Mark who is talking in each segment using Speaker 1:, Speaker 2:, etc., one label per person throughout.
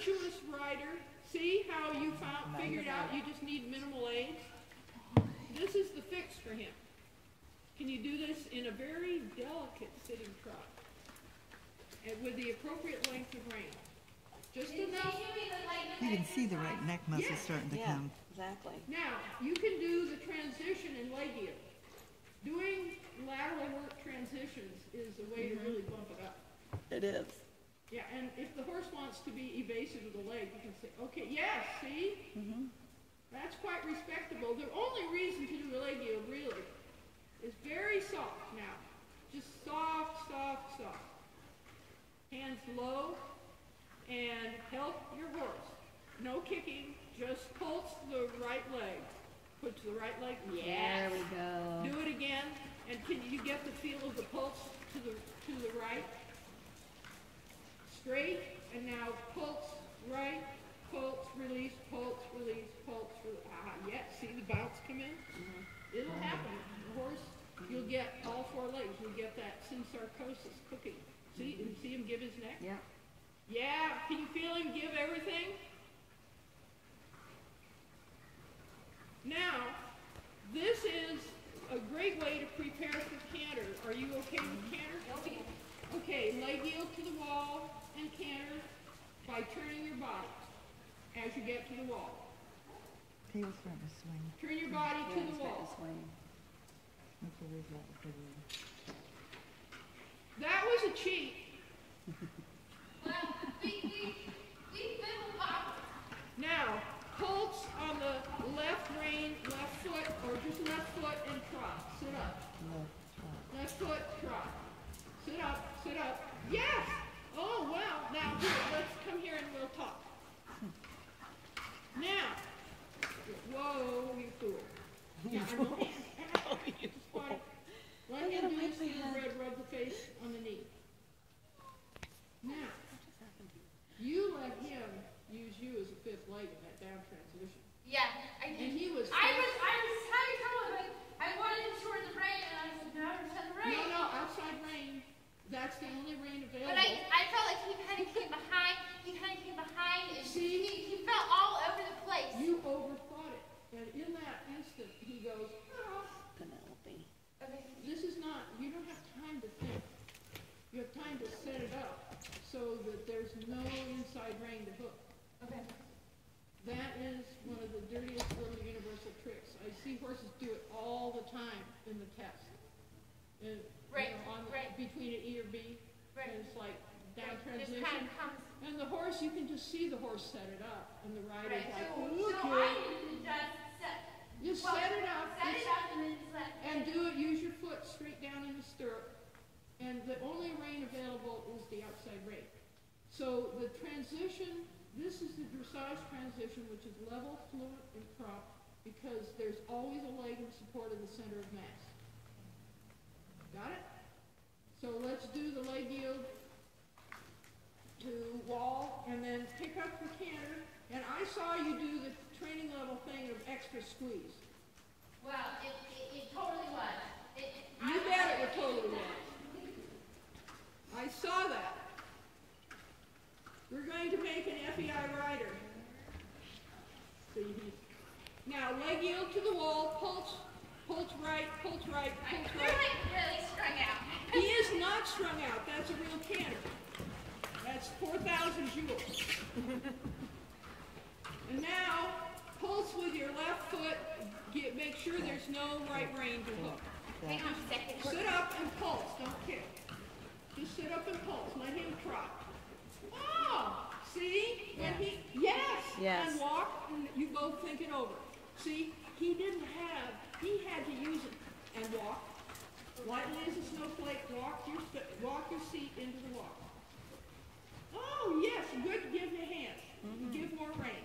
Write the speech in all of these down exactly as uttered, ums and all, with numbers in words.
Speaker 1: virtuous rider. See how you found, figured out you just need minimal aids? This is the fix for him. Can you do this in a very delicate sitting trot and with the appropriate length of rein? Just enough.
Speaker 2: You can see the right neck muscle
Speaker 1: Yes.
Speaker 2: starting to
Speaker 3: Yeah,
Speaker 2: come.
Speaker 3: exactly.
Speaker 1: Now, you can do the transition in leg yield. Doing lateral work transitions is a way to really bump it up.
Speaker 3: It is.
Speaker 1: Yeah, and if the horse wants to be evasive with the leg, you can say, okay, yes, see?
Speaker 3: Mm-hmm.
Speaker 1: That's quite respectable. The only reason to do the leg yield, really, is very soft now. Just soft, soft, soft. Hands low, and help your horse. No kicking, just pulse the right leg. Put to the right leg. Yes.
Speaker 3: There we go.
Speaker 1: Do it again, and can you get the feel of the pulse to the to the right? Straight, and now pulse right, pulse, release, pulse, release, pulse, release. Ah, yeah, see the bounce come in? Mm-hmm. It'll happen. The horse, you'll get all four legs. You'll get that synsarcosis cooking. See, you see him give his neck?
Speaker 3: Yeah.
Speaker 1: Yeah, can you feel him give everything? Now, this is a great way to prepare for canter. Are you okay with canter?
Speaker 4: Okay.
Speaker 1: Okay, leg yield to the wall and canter by turning your body as you get to the wall.
Speaker 2: Tail starting to swing.
Speaker 1: Turn your body
Speaker 3: Yeah,
Speaker 1: to
Speaker 3: it's
Speaker 1: the
Speaker 3: got
Speaker 1: wall.
Speaker 3: to swing.
Speaker 2: That's the result for the
Speaker 1: That was a cheat.
Speaker 4: Well, we, we, we fiddle pop.
Speaker 1: Now, pulse on the left rein, left foot, or just left foot and trot. Sit up.
Speaker 2: left trot.
Speaker 1: Left foot, trot. Sit up, sit up. Yes! Oh, well, now here, let's come here and we'll talk. Now, whoa, you fool. Yeah, I know. Just funny. Let him do his red, rub the face on the knee. Now, you let him use you as a fifth leg in that down transition.
Speaker 4: Yeah, I did.
Speaker 1: And he was
Speaker 4: I was, I was having trouble with it. I wanted to short the brain, and I said, no, short the brain.
Speaker 1: No, no, outside rein. That's the only rein available.
Speaker 4: But I, I felt like he kind of came behind. He kind of came behind, and
Speaker 1: See?
Speaker 4: he, he felt all over the place.
Speaker 1: You overthought it. And in that instant, he goes, oh,
Speaker 3: Penelope.
Speaker 4: Okay.
Speaker 1: this is not, you don't have time to think. You have time to set it up so that there's no inside rein to hook.
Speaker 4: Okay.
Speaker 1: That is one of the dirtiest little universal tricks. I see horses do it all the time in the test. And,
Speaker 4: Right,
Speaker 1: you know, on,
Speaker 4: right.
Speaker 1: between an E or B.
Speaker 4: Right.
Speaker 1: And it's like down
Speaker 4: Just
Speaker 1: transition.
Speaker 4: kind of comes.
Speaker 1: And the horse, you can just see the horse set it up. And the rider's
Speaker 4: Right.
Speaker 1: like,
Speaker 4: So,
Speaker 1: look
Speaker 4: so
Speaker 1: here.
Speaker 4: I need to just set.
Speaker 1: Just
Speaker 4: well,
Speaker 1: set it up.
Speaker 4: Set
Speaker 1: It's-
Speaker 4: it up and then just let.
Speaker 1: And do it, use your foot straight down in the stirrup. And the only rein available is the outside rein. So the transition, this is the dressage transition, which is level, fluent, and prop, because there's always a leg in support of the center of mass. Got it? So let's do the leg yield to wall, and then pick up the canter. And I saw you do the training level thing of extra squeeze.
Speaker 4: Well, it, it, it totally was. It, it,
Speaker 1: You
Speaker 4: I
Speaker 1: bet it would totally was. I saw that. We're going to make an F E I rider. See, he's, now leg yield to the wall, pulse, pulse right, pulse right,
Speaker 4: I,
Speaker 1: pulse
Speaker 4: they're
Speaker 1: right.
Speaker 4: like really strung out.
Speaker 1: He is not strung out. That's a real canter. That's four thousand joules. And now, pulse with your left foot. Get, make sure there's no right rein to hook.
Speaker 4: Hang on a second.
Speaker 1: Sit up and pulse. Don't kick. Just sit up and pulse. Let him trot. Oh, see? When he, yes.
Speaker 3: Yes.
Speaker 1: And walk, and you both think it over. See, he didn't have, he had to use it and walk. Lightly as a snowflake, walk your, walk your seat into the walk. Oh, yes, good, give me a hand. Mm-hmm. Give more rein.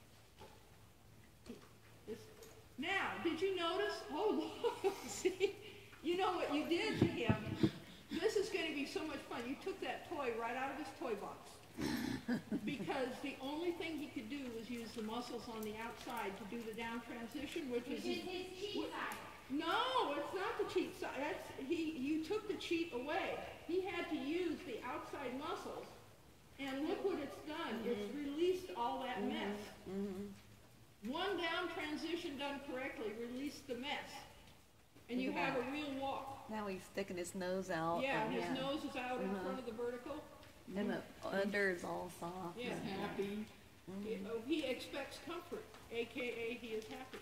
Speaker 1: This, now, did you notice? Oh, look, see? You know what you did to him? This is going to be so much fun. You took that toy right out of his toy box. Because the only thing he could do was use the muscles on the outside to do the down transition, which
Speaker 4: Which
Speaker 1: is
Speaker 4: is his cheat side.
Speaker 1: no, it's not the cheat side. That's he. You took the cheat away. He had to use the outside muscles, and look what it's done. Mm-hmm. It's released all that mess.
Speaker 3: Mm-hmm.
Speaker 1: One down transition done correctly released the mess. And you
Speaker 3: Look at
Speaker 1: have a
Speaker 3: that.
Speaker 1: real walk.
Speaker 3: Now he's sticking his nose out.
Speaker 1: Yeah,
Speaker 3: and
Speaker 1: his
Speaker 3: yeah.
Speaker 1: nose is out in
Speaker 3: Uh-huh.
Speaker 1: front of the vertical.
Speaker 3: And the under is all soft.
Speaker 1: Yeah,
Speaker 3: and-
Speaker 1: happy. He, oh, he expects comfort, A K A he is happy.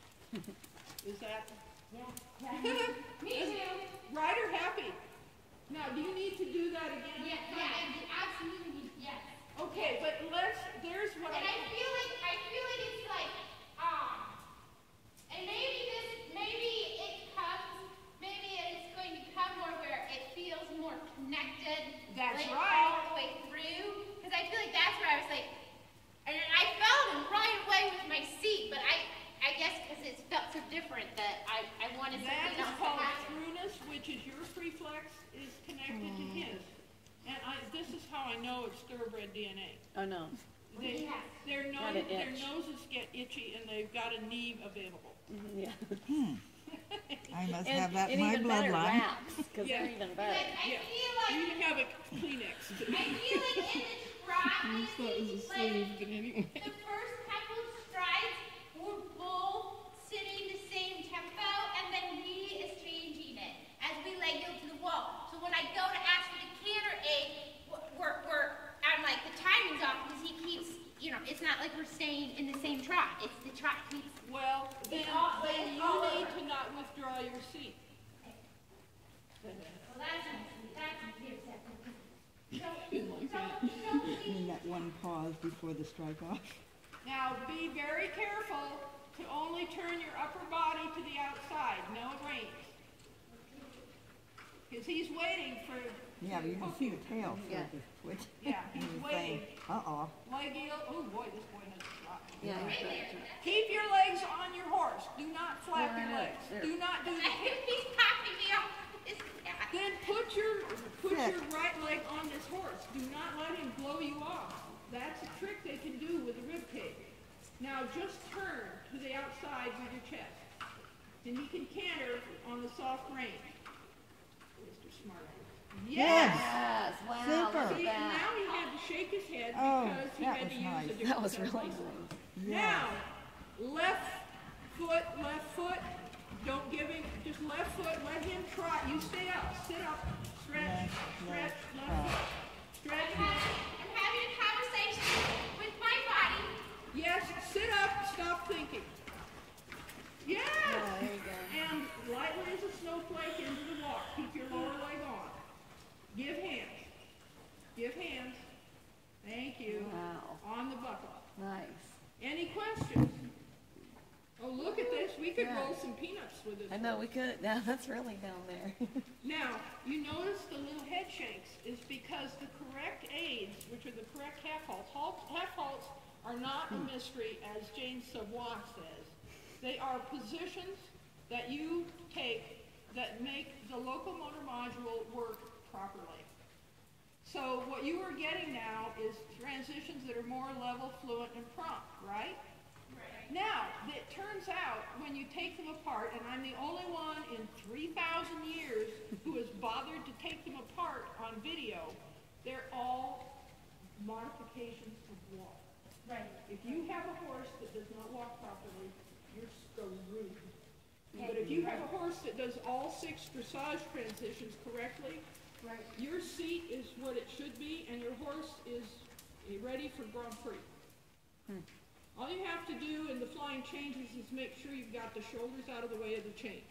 Speaker 1: Is that?
Speaker 4: Yeah. Me too.
Speaker 1: Right or happy? Now, do you need to do that again?
Speaker 4: Yeah, yeah, I- absolutely, yes.
Speaker 1: Okay, but let's, there's what
Speaker 4: And I
Speaker 1: I,
Speaker 4: feel like, I feel like it's like, um, and maybe this, maybe it comes, maybe it's going to come more where it feels more connected.
Speaker 1: That's
Speaker 4: like,
Speaker 1: right.
Speaker 4: all the way through. Because I feel like that's where I was like, and I felt it right away with my seat, but I, I guess because it felt so different that I, I wanted
Speaker 1: that
Speaker 4: something
Speaker 1: is
Speaker 4: else to
Speaker 1: called
Speaker 4: happen.
Speaker 1: throughness, which is your reflex is connected to his. And I, this is how I know it's thoroughbred D N A.
Speaker 3: Oh no.
Speaker 1: They,
Speaker 4: Yeah.
Speaker 1: their
Speaker 3: Got
Speaker 1: nose,
Speaker 3: an
Speaker 1: their
Speaker 3: itch.
Speaker 1: noses get itchy and they've got a knee available.
Speaker 3: Mhm, Yeah.
Speaker 2: I must
Speaker 3: And,
Speaker 2: have that in
Speaker 3: and
Speaker 2: my
Speaker 3: even better
Speaker 2: bloodline.
Speaker 3: wraps, because
Speaker 1: Yeah.
Speaker 3: they're even
Speaker 4: Like,
Speaker 3: better.
Speaker 4: I
Speaker 1: Yeah.
Speaker 4: feel like,
Speaker 1: You have a Kleenex too.
Speaker 4: I feel like in the trot, like,
Speaker 1: but anyway.
Speaker 4: the first couple of strides, we're both sitting the same tempo, and then he is changing it as we let go to the wall. So when I go to ask for the canter aid, we're, we're, I'm like, the timing's off because he keeps, you know, it's not like we're staying in the same trot. It's the trot keeps.
Speaker 1: Well, then,
Speaker 4: all-
Speaker 1: then
Speaker 4: it's
Speaker 1: you
Speaker 4: all
Speaker 1: need
Speaker 4: over.
Speaker 1: to not withdraw your seat.
Speaker 4: Well, that's that's acceptable. So,
Speaker 1: Like
Speaker 4: so,
Speaker 1: that.
Speaker 4: so
Speaker 2: In that one pause before the strike off.
Speaker 1: Now, be very careful to only turn your upper body to the outside, no reins. Because he's waiting for,
Speaker 2: Yeah, but you can see the tail
Speaker 3: Yeah.
Speaker 2: sort of twitch.
Speaker 1: yeah,
Speaker 2: And
Speaker 1: he's
Speaker 2: you're
Speaker 1: waiting.
Speaker 2: saying, uh-oh.
Speaker 1: Leg heel, oh boy, this boy has a lot.
Speaker 3: Yeah. he's better.
Speaker 1: Keep your legs on your horse. Do not flap
Speaker 3: Yeah,
Speaker 1: your
Speaker 3: I know.
Speaker 1: legs.
Speaker 3: There.
Speaker 1: Do not do the hip.
Speaker 4: he's popping me off. This cat.
Speaker 1: Then put your, put
Speaker 2: Sit.
Speaker 1: your right leg on this horse. Do not let him blow you off. That's a trick they can do with a rib cage. Now just turn to the outside with your chest. Then you can canter on the soft rein. Mister Smart. Yes!
Speaker 3: Yes, wow,
Speaker 2: Super.
Speaker 3: look
Speaker 1: See,
Speaker 3: at
Speaker 1: now
Speaker 3: that.
Speaker 1: he had to shake his head
Speaker 2: Oh,
Speaker 1: because he
Speaker 2: that
Speaker 1: had
Speaker 2: was
Speaker 1: to use
Speaker 2: nice.
Speaker 1: a different
Speaker 3: That was
Speaker 1: set of
Speaker 3: really
Speaker 1: muscles.
Speaker 3: nice.
Speaker 1: Now, left foot, left foot. Don't give him, just left foot, let him trot. You stay up, sit up, stretch, stretch, left foot. Stretch.
Speaker 4: I'm having a conversation with my body.
Speaker 1: Yes, sit up, stop thinking. Yes!
Speaker 3: Yeah, there you go.
Speaker 1: And lightly as a snowflake into the walk. Keep your lower leg on. Give hands. Give hands. Thank you.
Speaker 3: Wow,
Speaker 1: On the buckle.
Speaker 3: nice.
Speaker 1: Any questions? Oh, look at this. We could
Speaker 3: Yeah.
Speaker 1: roll some peanuts with this.
Speaker 3: I know we could. Now that's really down there.
Speaker 1: Now, you notice the little head shakes is because the correct aids, which are the correct half halts, halt, half halts are not a mystery, as Jane Savoy says. They are positions that you take that make the locomotor module work properly. So what you are getting now is transitions that are more level, fluent, and prompt, right? Now, it turns out when you take them apart, and I'm the only one in three thousand years who has bothered to take them apart on video, they're all modifications of walk.
Speaker 4: Right.
Speaker 1: If you have a horse that does not walk properly, you're screwed. But if you have a horse that does all six dressage transitions correctly,
Speaker 4: Right.
Speaker 1: your seat is what it should be, and your horse is ready for Grand Prix. All you have to do in the flying changes is make sure you've got the shoulders out of the way of the change.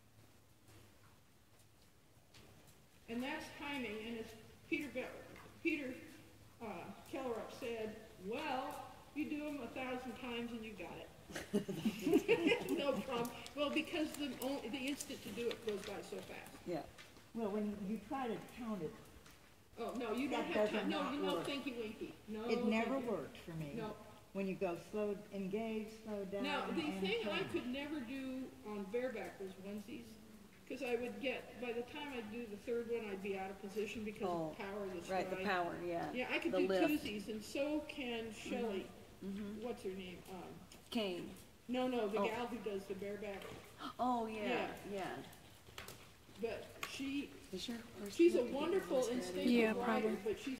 Speaker 1: And that's timing, and as Peter, Be- Peter uh, Kellerup said, well, you do them a thousand times and you got it. No problem. Well, because the, only, the instant to do it goes by so fast.
Speaker 3: Yeah.
Speaker 2: Well, when you try to count it,
Speaker 1: Oh, no, you don't
Speaker 2: That
Speaker 1: have
Speaker 2: does
Speaker 1: time. No,
Speaker 2: not
Speaker 1: you no
Speaker 2: work.
Speaker 1: thinky winky. No.
Speaker 2: it never
Speaker 1: thinky.
Speaker 2: worked for me.
Speaker 1: No.
Speaker 2: When you go slow, engage, slow down,
Speaker 1: Now, the
Speaker 2: and
Speaker 1: thing I
Speaker 2: turn.
Speaker 1: could never do on bareback was onesies, because I would get, by the time I'd do the third one, I'd be out of position because
Speaker 3: Oh,
Speaker 1: of the power of the stride.
Speaker 3: Right, the power, yeah.
Speaker 1: Yeah, I could
Speaker 3: The
Speaker 1: do
Speaker 3: lift.
Speaker 1: twosies, and so can Shelley. What's her name? Um,
Speaker 3: Cane.
Speaker 1: no, no, the
Speaker 3: Oh.
Speaker 1: gal who does the bareback.
Speaker 3: Oh, yeah, yeah.
Speaker 1: But she,
Speaker 3: Is your horse
Speaker 1: she's a
Speaker 3: looking at your
Speaker 1: wonderful
Speaker 3: horse already?
Speaker 1: instinctive
Speaker 5: Yeah,
Speaker 1: rider,
Speaker 5: probably.
Speaker 1: but she's